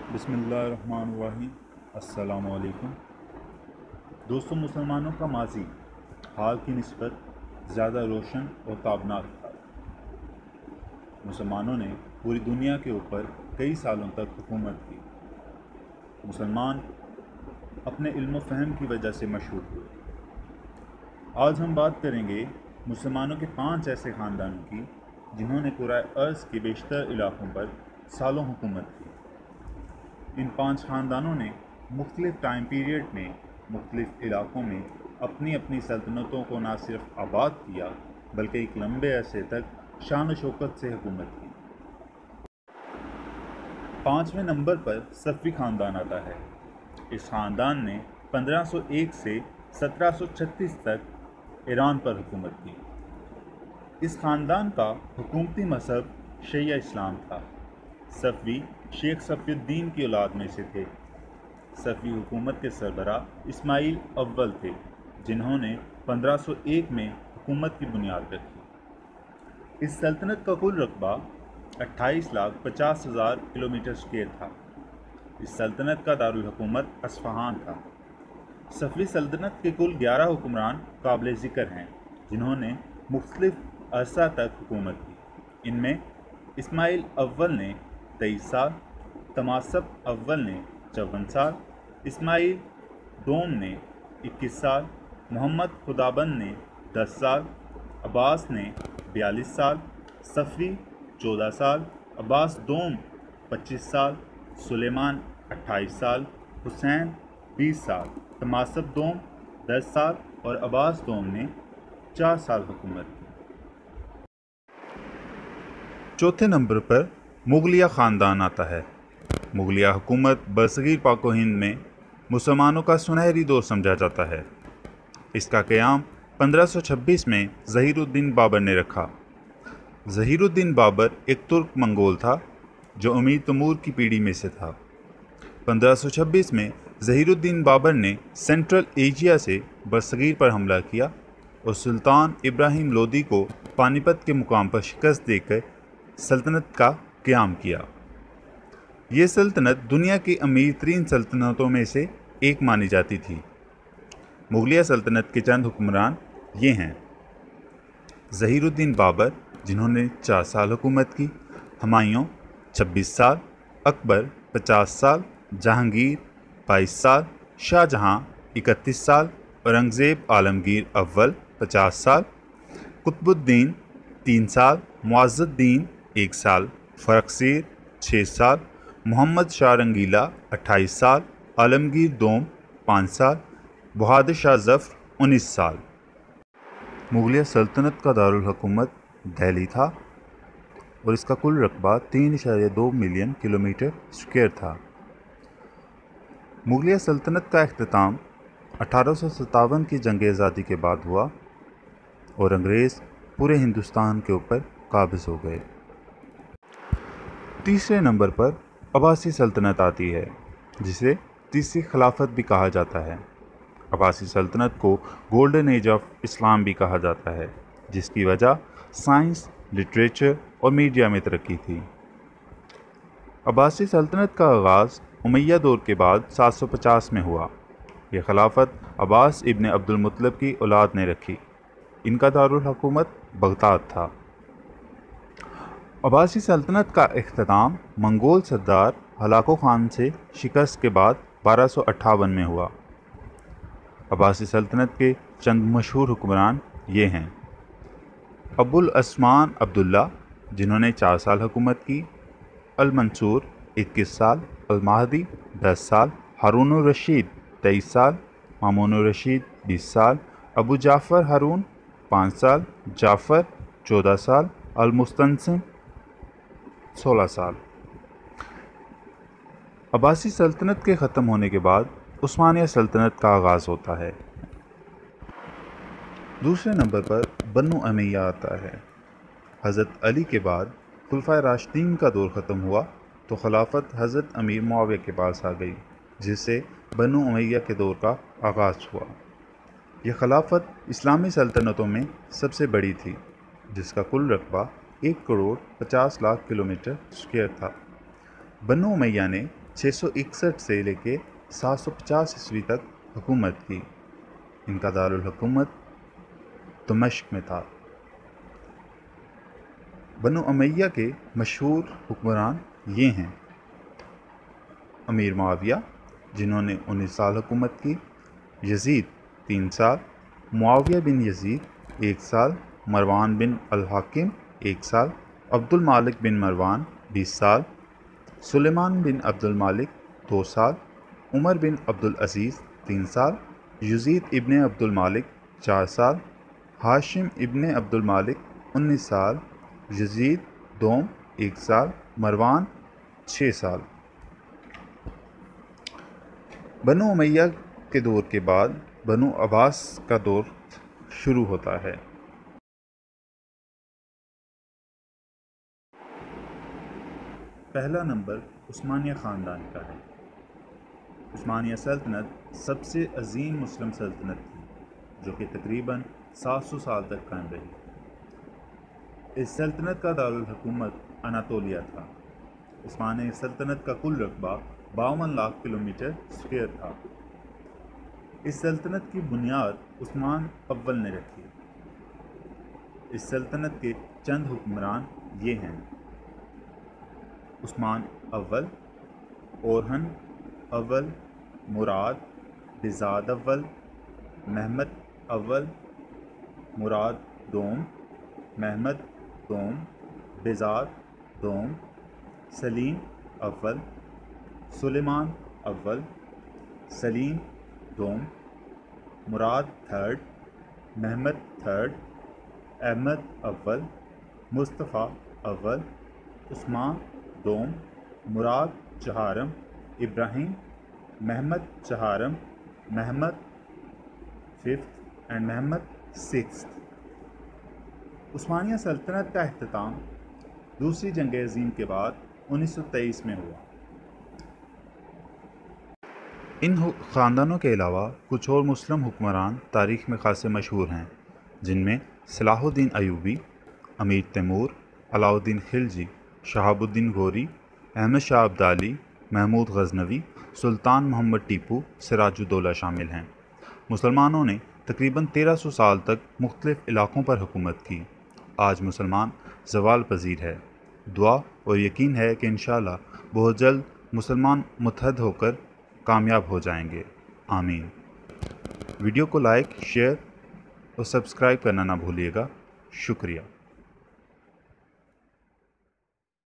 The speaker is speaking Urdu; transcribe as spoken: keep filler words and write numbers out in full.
بسم اللہ الرحمن الرحیم۔ السلام علیکم دوستوں، مسلمانوں کا ماضی حال کی نسبت زیادہ روشن اور تابناک تھا۔ مسلمانوں نے پوری دنیا کے اوپر کئی سالوں تک حکومت کی۔ مسلمان اپنے علم و فہم کی وجہ سے مشہور ہوئے۔ آج ہم بات کریں گے مسلمانوں کے پانچ ایسے خاندانوں کی جنہوں نے قرۂ ارض کے بیشتر علاقوں پر سالوں حکومت کی۔ ان پانچ خاندانوں نے مختلف ٹائم پیریڈ میں مختلف علاقوں میں اپنی اپنی سلطنتوں کو نہ صرف آباد کیا بلکہ ایک لمبے عرصے تک شان و شوکت سے حکومت کی۔ پانچویں نمبر پر صفوی خاندان آتا ہے۔ اس خاندان نے پندرہ سو ایک سے سترہ سو چھتیس تک ایران پر حکومت کی۔ اس خاندان کا حکومتی مذہب شیعہ اسلام تھا۔ صفوی شیخ صفی الدین کی اولاد میں سے تھے۔ صفوی حکومت کے سربراہ اسماعیل اول تھے، جنہوں نے پندرہ سو ایک میں حکومت کی بنیاد رکھی۔ اس سلطنت کا کل رقبہ اٹھائیس لاکھ پچاس ہزار کلومیٹر اسکوائر تھا۔ اس سلطنت کا دارالحکومت اصفہان تھا۔ صفوی سلطنت کے کل گیارہ حکمران قابل ذکر ہیں جنہوں نے مختلف عرصہ تک حکومت کی۔ ان میں اسماعیل اول نے تیئیس سال، تماسپ اول نے چون سال، اسماعیل دوم نے اکیس سال، محمد خدابند نے دس سال، عباس نے بیالیس سال، صفوی چودہ سال، عباس دوم پچیس سال، سلیمان اٹھائیس سال، حسین بیس سال، تماسپ دوم دس سال اور عباس دوم نے چار سال حکومت کی۔ چوتھے نمبر پر مغلیہ خاندان آتا ہے۔ مغلیہ حکومت برصغیر پاک و ہند میں مسلمانوں کا سنہری دور سمجھا جاتا ہے۔ اس کا قیام پندرہ سو چھبیس میں ظہیر الدین بابر نے رکھا۔ ظہیر الدین بابر ایک ترک منگول تھا جو امیر تیمور کی پیڑھی میں سے تھا۔ پندرہ سو چھبیس میں ظہیر الدین بابر نے سینٹرل ایشیا سے برصغیر پر حملہ کیا اور سلطان ابراہیم لودھی کو پانی پت کے مقام پر شکست دے کر سلطنت کا قیام کیا۔ یہ سلطنت دنیا کی امیر ترین سلطنتوں میں سے ایک مانی جاتی تھی۔ مغلیہ سلطنت کے چند حکمران یہ ہیں: ظہیر الدین بابر جنہوں نے چار سال حکومت کی، ہمایوں چھبیس سال، اکبر پچاس سال، جہانگیر بائیس سال، شاہ جہاں اکتیس سال، اورنگزیب عالمگیر اول پچاس سال، قطب الدین تین سال، معز الدین ایک سال، فرخزیر چھ سال، محمد شاہ رنگیلا اٹھائیس سال، عالمگیر دوم پانچ سال، بہادر شاہ ظفر انیس سال۔ مغلیہ سلطنت کا دارالحکومت دہلی تھا اور اس کا کل رقبہ تین اشاریہ دو ملین کلومیٹر اسکوائر تھا۔ مغلیہ سلطنت کا اختتام اٹھارہ سو ستاون کی جنگ آزادی کے بعد ہوا اور انگریز پورے ہندوستان کے اوپر قابض ہو گئے۔ تیسرے نمبر پر عباسی سلطنت آتی ہے، جسے تیسری خلافت بھی کہا جاتا ہے۔ عباسی سلطنت کو گولڈن ایج آف اسلام بھی کہا جاتا ہے، جس کی وجہ سائنس، لٹریچر اور میڈیا میں ترقی تھی۔ عباسی سلطنت کا آغاز امیہ دور کے بعد سات سو پچاس میں ہوا۔ یہ خلافت عباس ابن عبد المطلب کی اولاد نے رکھی۔ ان کا دارالحکومت بغداد تھا۔ عباسی سلطنت کا اختتام منگول سردار ہلاکو خان سے شکست کے بعد بارہ سو اٹھاون میں ہوا۔ عباسی سلطنت کے چند مشہور حکمران یہ ہیں: ابو العثمان عبداللہ جنہوں نے چار سال حکومت کی، المنصور اکیس سال، المہدی دس سال، ہارون الرشید تیئیس سال، مامون الرشید بیس سال، ابو جعفر ہارون پانچ سال، جعفر چودہ سال، المستنصر سولہ سال۔ عباسی سلطنت کے ختم ہونے کے بعد عثمانیہ سلطنت کا آغاز ہوتا ہے۔ دوسرے نمبر پر بنو امیہ آتا ہے۔ حضرت علی کے بعد خلفائے راشدین کا دور ختم ہوا تو خلافت حضرت امیر معاویہ کے پاس آ گئی، جس سے بنو امیہ کے دور کا آغاز ہوا۔ یہ خلافت اسلامی سلطنتوں میں سب سے بڑی تھی، جس کا کل رقبہ ایک کروڑ پچاس لاکھ کلومیٹر اسکوائر تھا۔ بنو امیہ نے छः सौ इकसठ से लेके सात सौ पचास ईस्वी तक हुकूमत की। इनका दारुल हुकूमत दमिश्क में था। बनु उमैया के मशहूर हुक्मरान ये हैं: अमीर मुआविया जिन्होंने उन्नीस साल हुकूमत की, यजीद तीन साल, मुआविया बिन यजीद एक साल, मरवान बिन अल-हाकिम एक साल, अब्दुल मालिक बिन मरवान बीस साल, सुलेमान बिन अब्दुल मालिक दो साल, उमर बिन अब्दुल अजीज़ तीन साल, यजीद इब्ने अब्दुल मालिक चार साल, हाशिम इब्ने अब्दुल मालिक उन्नीस साल, यजीद दोम एक साल, मरवान छः साल। बनु उमैया के दौर के बाद बनु अब्बास का दौर शुरू होता है। पहला नंबर उस्मानिया ख़ानदान का है। उस्मानिया सल्तनत सबसे अजीम मुस्लिम सल्तनत थी जो कि तकरीबन सात सौ साल तक कायम रही। इस सल्तनत का दारुल हुकूमत अनातोलिया था। उस्मानिया सल्तनत का कुल रकबा बावन लाख किलोमीटर स्क्वायर था। इस सल्तनत की बुनियाद उस्मान अव्वल ने रखी। इस सल्तनत के चंद हुक्मरान ये हैं: उस्मान अव्वल, ओरहन अव्वल, मुराद, बिजाद अव्वल, महमद अव्वल, मुराद दोम, महमद दोम, बिजाद दोम, सलीम अव्वल, सुलेमान अव्वल, सलीम दोम, Murad third, Mehmed third, Ahmed अव्वल, मुस्तफ़ा अव्वल, उस्मान दोम, मुराद चहारम, इब्राहिम, महमद चहारम, Mehmed fifth and Mehmed sixth. उस्मानिया सल्तनत का इख्तिताम दूसरी जंग अज़ीम के बाद उन्नीस सौ तेईस में हुआ। इन ख़ानदानों के अलावा कुछ और मुस्लिम हुक्मरान तारीख़ में ख़ासे मशहूर हैं, जिनमें सलाहुद्दीन अयूबी, अमीर तैमूर, अलाउद्दीन खिलजी, शहाबुद्दीन गोरी, अहमद शाह अब्दाली, महमूद गज़नवी, सुल्तान मोहम्मद टीपू, सिराजुद्दौला शामिल हैं। मुसलमानों ने तकरीबन तेरह सौ साल तक मुख्तलिफ़ इलाक़ों पर हुकूमत की। आज मुसलमान ज़वाल पज़ीर है। दुआ और यकीन है कि इंशाअल्लाह बहुत जल्द मुसलमान मुत्तहद होकर कामयाब हो जाएंगे। आमीन। वीडियो को लाइक, शेयर और सब्सक्राइब करना ना भूलिएगा। शुक्रिया।